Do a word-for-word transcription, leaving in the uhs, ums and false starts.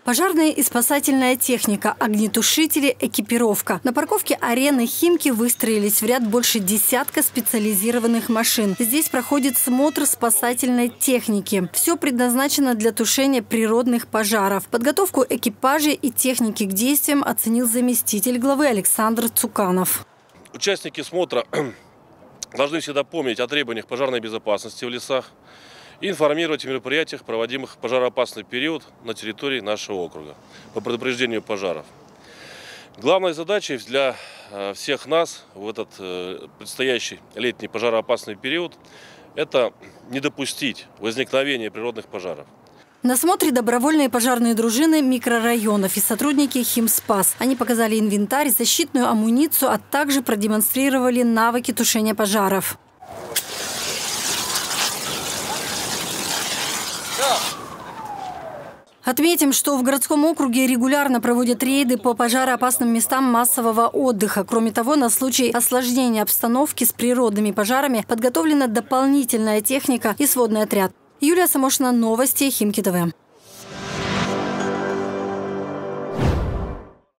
Пожарная и спасательная техника, огнетушители, экипировка. На парковке арены «Химки» выстроились в ряд больше десятка специализированных машин. Здесь проходит смотр спасательной техники. Все предназначено для тушения природных пожаров. Подготовку экипажей и техники к действиям оценил заместитель главы Александр Цуканов. Участники смотра должны всегда помнить о требованиях пожарной безопасности в лесах и информировать о мероприятиях, проводимых в пожароопасный период на территории нашего округа по предупреждению пожаров. Главной задачей для всех нас в этот предстоящий летний пожароопасный период – это не допустить возникновения природных пожаров. На смотре добровольные пожарные дружины микрорайонов и сотрудники «Химспас». Они показали инвентарь, защитную амуницию, а также продемонстрировали навыки тушения пожаров. Отметим, что в городском округе регулярно проводят рейды по пожароопасным местам массового отдыха. Кроме того, на случай осложнения обстановки с природными пожарами подготовлена дополнительная техника и сводный отряд. Юлия Самошина, новости Химки ТВ.